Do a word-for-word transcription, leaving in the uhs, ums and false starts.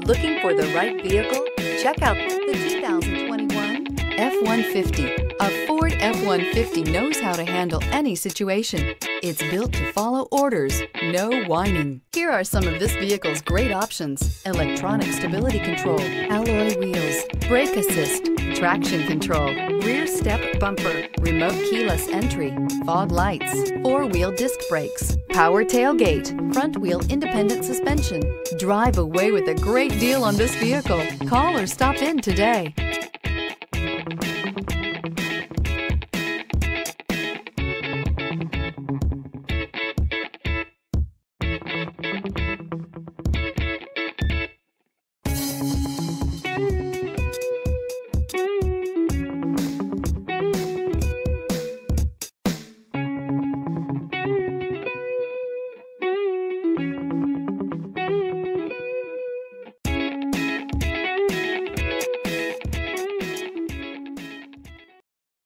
Looking for the right vehicle? Check out the two thousand twenty-one F one fifty. A Ford F one fifty knows how to handle any situation. It's built to follow orders, no whining. Here are some of this vehicle's great options: electronic stability control, alloy wheels, brake assist, traction control, rear step bumper, remote keyless entry, fog lights, four-wheel disc brakes, power tailgate, front-wheel independent suspension. Drive away with a great deal on this vehicle. Call or stop in today.